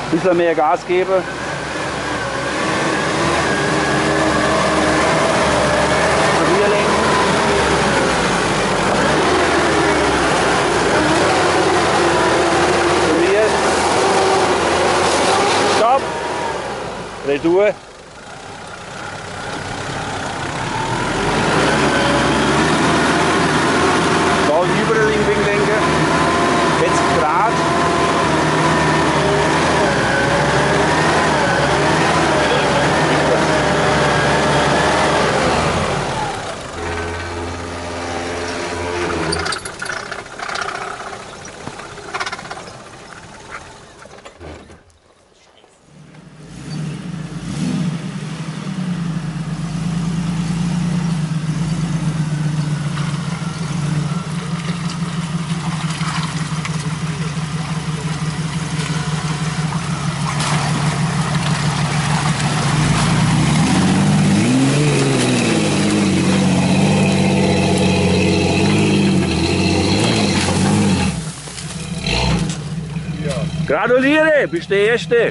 Ein bisschen mehr Gas geben. Klavier lenken. Klavier. Stopp. Retour. Da über den Linkwinkel lenken. Jetzt gerade. Gratuliere, bist der Erste.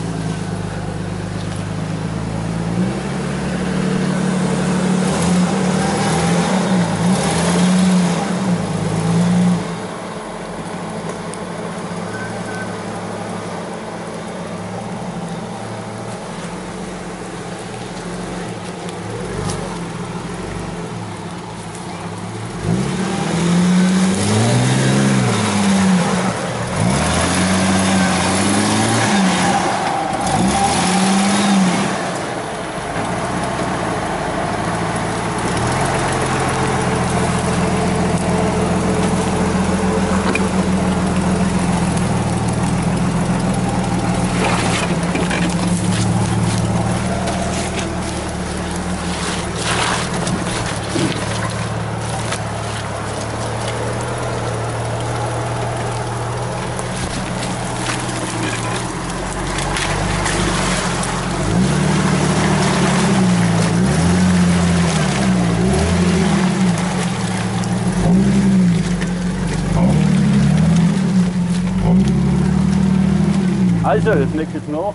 Also, das liegt jetzt noch.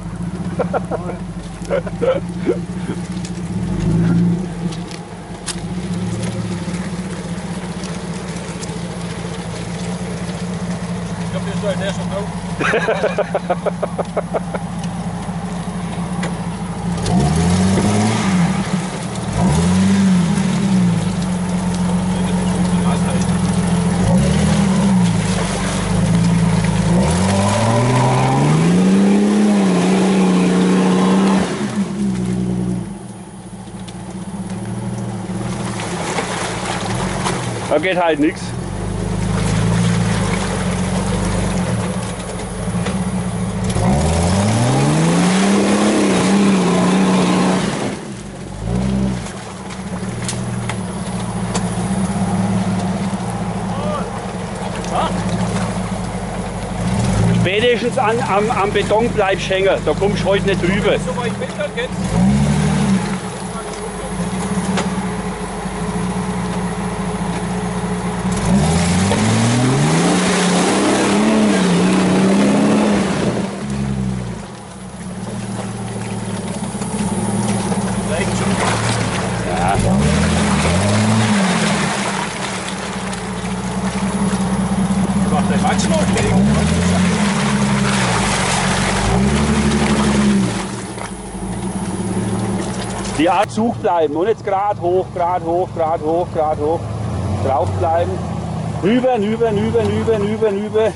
Ich glaube, der soll der schon auf. Da geht halt nichts. Spätestens am Beton bleibst hängen, da kommst du heute nicht drüber. So weit weg dann jetzt. Die Art Zug bleiben und jetzt gerade hoch, gerade hoch, gerade hoch, gerade hoch. Drauf bleiben. Rüber, rüber, rüber, rüber, rüber, rüber.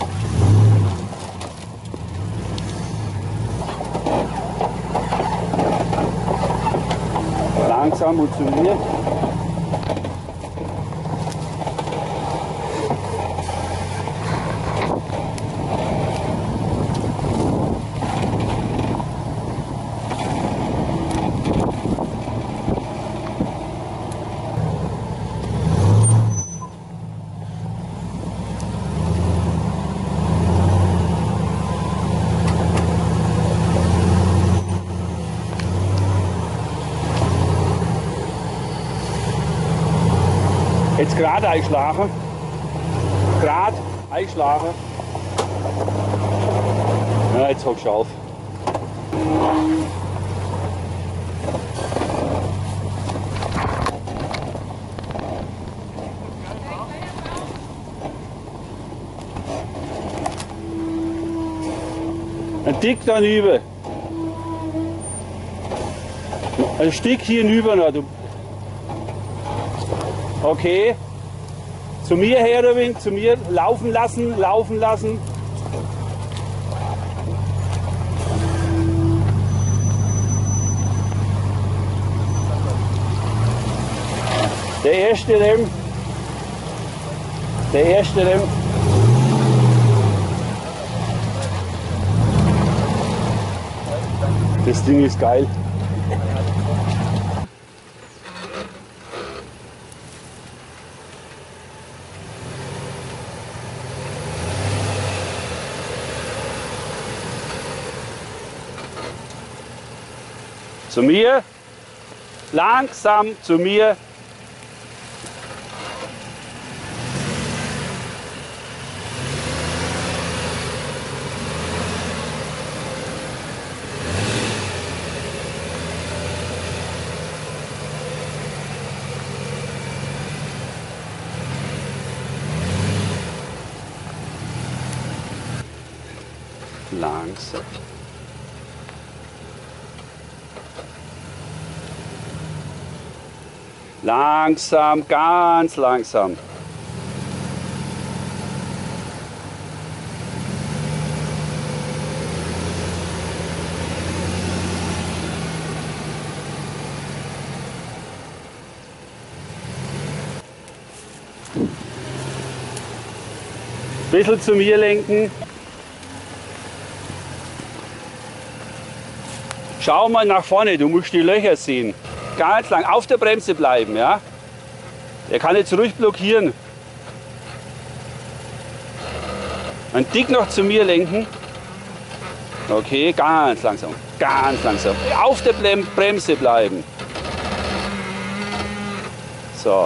Langsam und zu mir. Jetzt gerade einschlagen. Gerade einschlagen. Ja, jetzt hockst du auf. Ein Dick dann über. Ein Stück hier hinüber noch. Okay. Zu mir her, Robin, zu mir. Laufen lassen, laufen lassen. Der erste Remm. Der erste Remm. Das Ding ist geil. Zu mir. Langsam zu mir. Langsam. Langsam, ganz langsam. Bisschen zu mir lenken. Schau mal nach vorne, du musst die Löcher sehen. Ganz lang auf der Bremse bleiben, ja? Der kann nicht zurückblockieren. Ein Dick noch zu mir lenken. Okay, ganz langsam, ganz langsam. Auf der Bremse bleiben. So.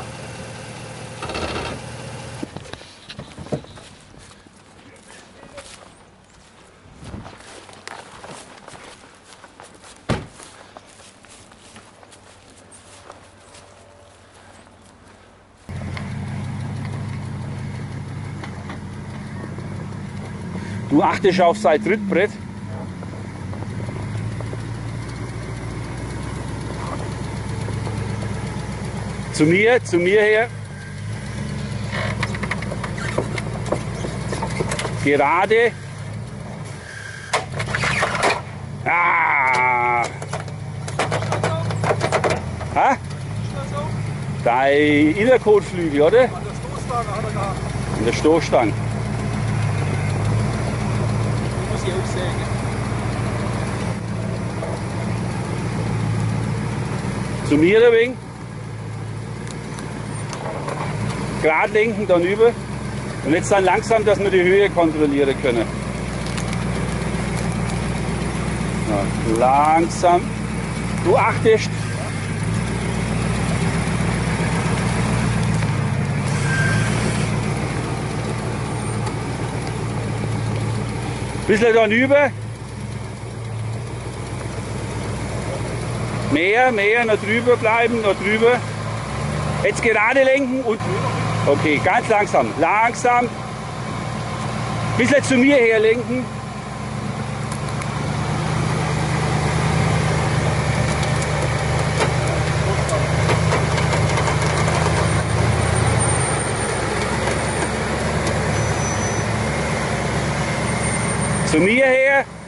Du achtest auf sein Trittbrett. Zu mir her. Gerade. Ah. Ha? Dein Innerkotflügel, oder? An der Stoßstange hat er gehabt. An der Stoßstange. Die muss ich aufsägen. Zu mir ein wenig. Gerade lenken, dann über. Und jetzt dann langsam, dass wir die Höhe kontrollieren können. Ja, langsam. Du achtest. Bisschen dann über. Mehr, noch drüber bleiben, noch drüber. Jetzt gerade lenken und. Okay, ganz langsam. Langsam. Bisschen zu mir her lenken. Zu mir her.